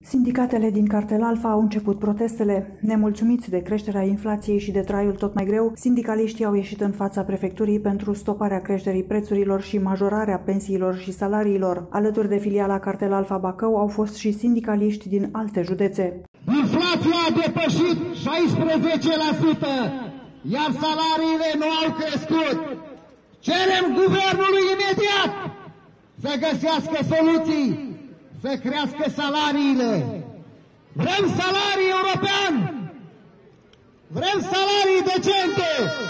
Sindicatele din Cartel Alfa au început protestele. Nemulțumiți de creșterea inflației și de traiul tot mai greu, sindicaliștii au ieșit în fața prefecturii pentru stoparea creșterii prețurilor și majorarea pensiilor și salariilor. Alături de filiala Cartel Alfa Bacău au fost și sindicaliști din alte județe. Inflația a depășit 16%, iar salariile nu au crescut. Cerem guvernului imediat să găsească soluții, să crească salariile. Vrem salarii european! Vrem salarii decente!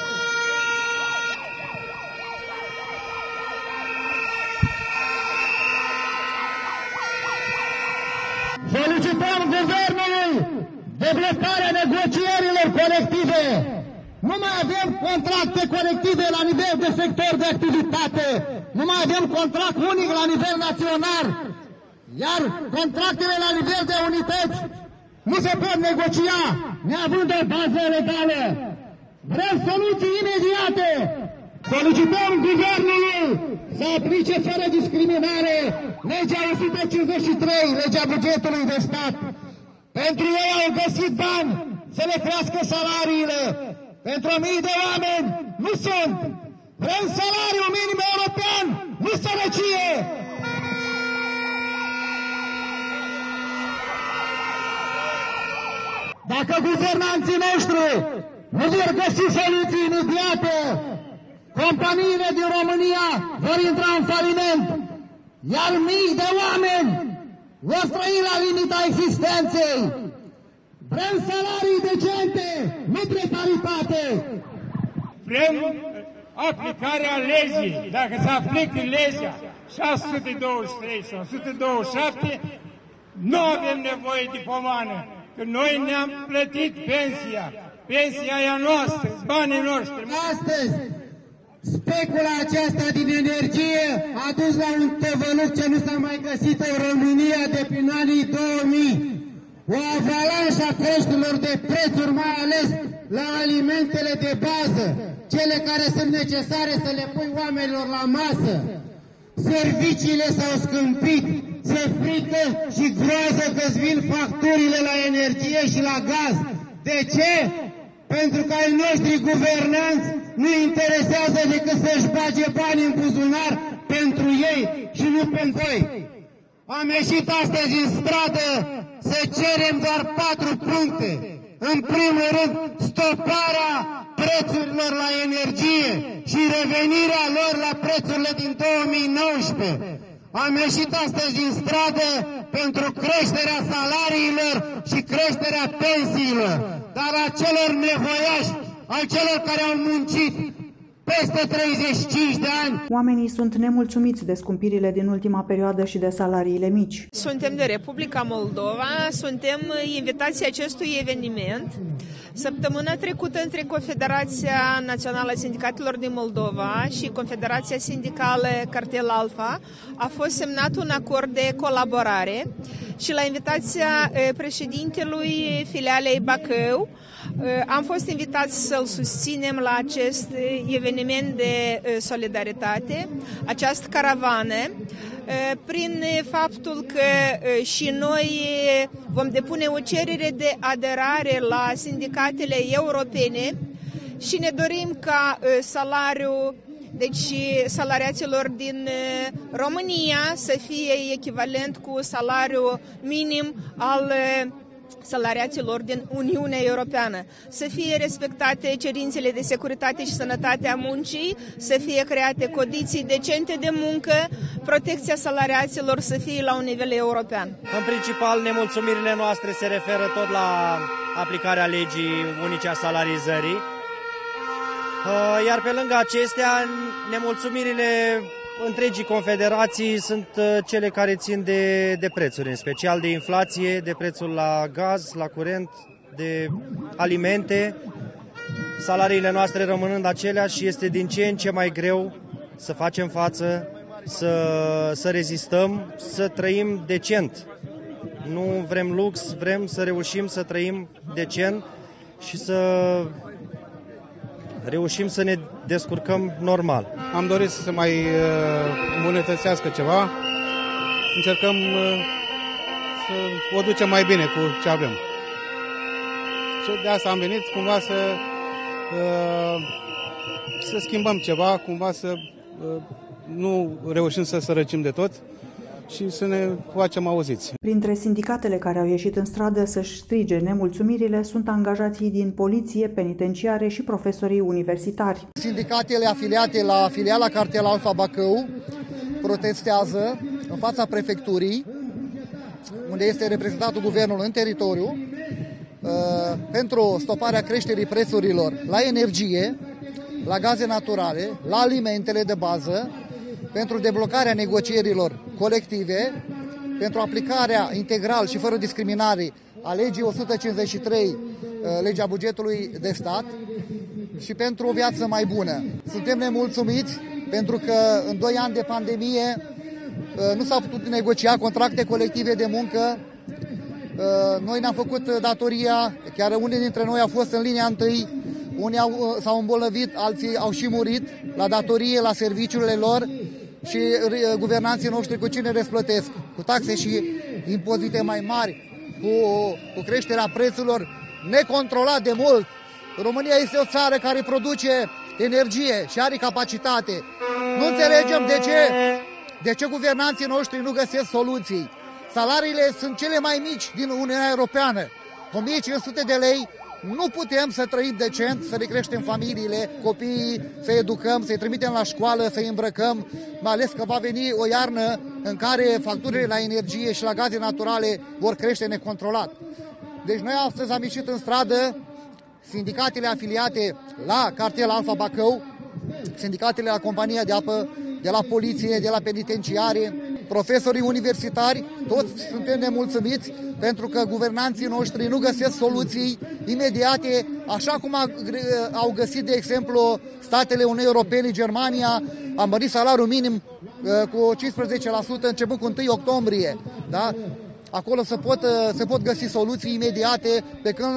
Solicităm guvernului deblocarea negocierilor colective. Nu mai avem contracte colective la nivel de sector de activitate. Nu mai avem contract unic la nivel național. Iar contractele la nivel de unități nu se pot negocia neavând o bază legală. Vrem soluții imediate. Solicităm guvernului să aplice fără discriminare legea 153, legea bugetului de stat. Pentru ei au găsit bani să le crească salariile. Pentru mii de oameni nu sunt. Vrem salariu minim european, nu sărăcie. Dacă guvernanții noștri nu vor găsi soluții imediate, companiile din România vor intra în faliment, iar mii de oameni vor trăi la limita existenței. Vrem salarii decente, nu precaritate. Vrem aplicarea legii. Dacă se aplică legea 623 sau 127, nu avem nevoie de pomană. Că noi ne-am plătit pensia. Pensia e a noastră, banii noștri. Astăzi, specula aceasta din energie a dus la un tăvăluc ce nu s-a mai găsit în România de prin anii 2000. O avalanșă a creșterilor de prețuri, mai ales la alimentele de bază, cele care sunt necesare să le pui oamenilor la masă. Serviciile s-au scumpit, se frică și groază că-ți vin facturile la energie și la gaz. De ce? Pentru că ai noștri guvernanți nu interesează decât să-și bage bani în buzunar pentru ei și nu pentru voi. Am ieșit astăzi în stradă să cerem doar 4 puncte. În primul rând, stoparea prețurilor la energie și revenirea lor la prețurile din 2019. Am ieșit astăzi în stradă pentru creșterea salariilor și creșterea pensiilor, dar a celor nevoiași, a celor care au muncit peste 35 de ani. Oamenii sunt nemulțumiți de scumpirile din ultima perioadă și de salariile mici. Suntem de Republica Moldova, suntem invitații acestui eveniment. Săptămâna trecută, între Confederația Națională a Sindicatelor din Moldova și Confederația Sindicală Cartel Alfa a fost semnat un acord de colaborare și la invitația președintelui filialei Bacău am fost invitați să-l susținem la acest eveniment de solidaritate, această caravană, prin faptul că și noi vom depune o cerere de aderare la sindicatele europene și ne dorim ca salariul, deci salariaților din România să fie echivalent cu salariul minim al salariaților din Uniunea Europeană, să fie respectate cerințele de securitate și sănătate a muncii, să fie create condiții decente de muncă, protecția salariaților să fie la un nivel european. În principal, nemulțumirile noastre se referă tot la aplicarea legii unice a salarizării, iar pe lângă acestea, nemulțumirile întregii confederații sunt cele care țin de prețuri, în special de inflație, de prețul la gaz, la curent, de alimente, salariile noastre rămânând aceleași și este din ce în ce mai greu să facem față, să rezistăm, să trăim decent. Nu vrem lux, vrem să reușim să trăim decent și să reușim să ne descurcăm normal. Am dorit să se mai îmbunătățească ceva. Încercăm să o ducem mai bine cu ce avem. Și de asta am venit, cumva să schimbăm ceva, cumva să nu reușim să sărăcim de tot și să ne facem auziți. Printre sindicatele care au ieșit în stradă să-și strige nemulțumirile sunt angajații din poliție, penitenciare și profesorii universitari. Sindicatele afiliate la filiala Cartel Alfa Bacău protestează în fața prefecturii, unde este reprezentat guvernul în teritoriu, pentru stoparea creșterii prețurilor la energie, la gaze naturale, la alimentele de bază, pentru deblocarea negocierilor colective, pentru aplicarea integral și fără discriminare a legii 153, legea bugetului de stat, și pentru o viață mai bună. Suntem nemulțumiți pentru că în 2 ani de pandemie nu s-au putut negocia contracte colective de muncă. Noi ne-am făcut datoria, chiar unii dintre noi au fost în linia întâi, unii s-au îmbolnăvit, alții au și murit la datorie, la serviciurile lor, și guvernanții noștri cu cine răsplătesc? Cu taxe și impozite mai mari, cu creșterea prețurilor necontrolat de mult. România este o țară care produce energie și are capacitate. Nu înțelegem de ce guvernanții noștri nu găsesc soluții. Salariile sunt cele mai mici din Uniunea Europeană. 1500 de lei, nu putem să trăim decent, să ne creștem familiile, copiii, să educăm, să-i trimitem la școală, să-i îmbrăcăm, mai ales că va veni o iarnă în care facturile la energie și la gaze naturale vor crește necontrolat. Deci noi astăzi am ieșit în stradă, sindicatele afiliate la Cartel Alfa Bacău, sindicatele la compania de apă, de la poliție, de la penitenciare, profesorii universitari, toți suntem nemulțumiți pentru că guvernanții noștri nu găsesc soluții imediate, așa cum au găsit, de exemplu, statele Uniunii Europene, Germania, a mărit salariul minim cu 15% începând cu 1 octombrie. Da? Acolo se pot găsi soluții imediate, pe când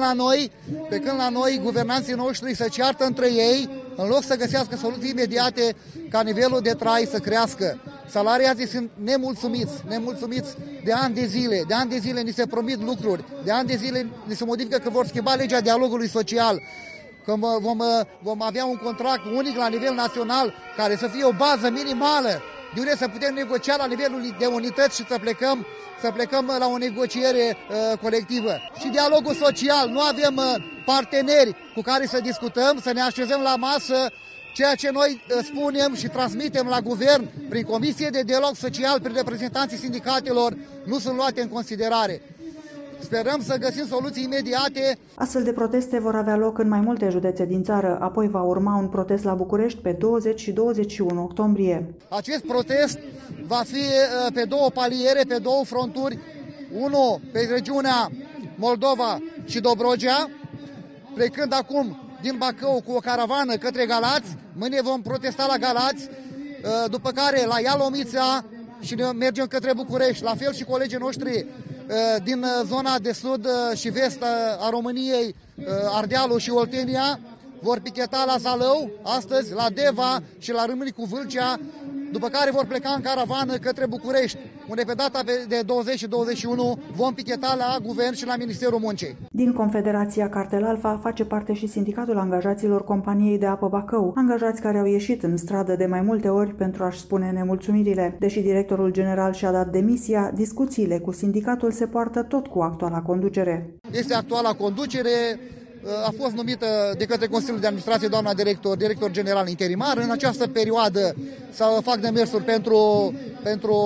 la noi guvernanții noștri se ceartă între ei, în loc să găsească soluții imediate ca nivelul de trai să crească. Salariații sunt nemulțumiți de ani de zile. De ani de zile ni se promit lucruri, de ani de zile ni se modifică că vor schimba legea dialogului social, că vom avea un contract unic la nivel național care să fie o bază minimală de unde să putem negocia la nivelul de unități și să plecăm la o negociere colectivă. Și dialogul social, nu avem parteneri cu care să discutăm, să ne așezăm la masă. Ceea ce noi spunem și transmitem la guvern prin comisie de dialog social, prin reprezentanții sindicatelor, nu sunt luate în considerare. Sperăm să găsim soluții imediate. Astfel de proteste vor avea loc în mai multe județe din țară, apoi va urma un protest la București pe 20 și 21 octombrie. Acest protest va fi pe 2 paliere, pe 2 fronturi, unul pe regiunea Moldova și Dobrogea, plecând acum din Bacău cu o caravană către Galați. Mâine vom protesta la Galați, după care la Ialomița și mergem către București. La fel și colegii noștri din zona de sud și vest a României, Ardealul și Oltenia, vor picheta la Zalău, astăzi la Deva și la Râmnicu Vâlcea, după care vor pleca în caravană către București, unde pe data de 20 și 21 vom picheta la Guvern și la Ministerul Muncii. Din Confederația Cartel Alfa face parte și Sindicatul Angajaților Companiei de Apă Bacău, angajați care au ieșit în stradă de mai multe ori pentru a-și spune nemulțumirile. Deși directorul general și-a dat demisia, discuțiile cu sindicatul se poartă tot cu actuala conducere. Este actuala conducere. A fost numită de către Consiliul de Administrație doamna director general interimar. În această perioadă să fac demersuri pentru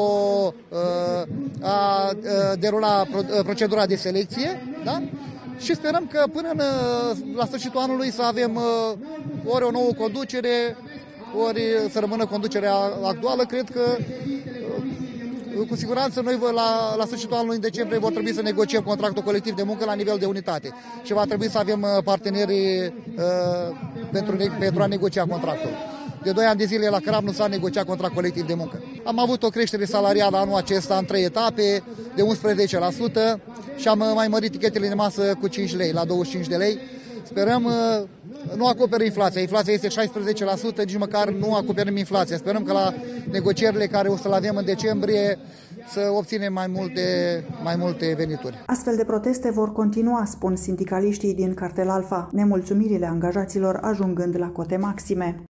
a derula procedura de selecție, da? Și sperăm că până la sfârșitul anului să avem ori o nouă conducere, ori să rămână conducerea actuală. Cred că cu siguranță noi la sfârșitul anului, în decembrie, vor trebui să negociem contractul colectiv de muncă la nivel de unitate și va trebui să avem parteneri pentru a negocia contractul. De 2 ani de zile la CRAB nu s-a negociat contract colectiv de muncă. Am avut o creștere salarială anul acesta în 3 etape de 11% și am mai mărit tichetele de masă cu 5 lei la 25 de lei. Sperăm nu acoperă inflația. Inflația este 16%, nici măcar nu acoperăm inflația. Sperăm că la negocierile care o să le avem în decembrie să obținem mai multe venituri. Astfel de proteste vor continua, spun sindicaliștii din Cartel Alfa, nemulțumirile angajaților ajungând la cote maxime.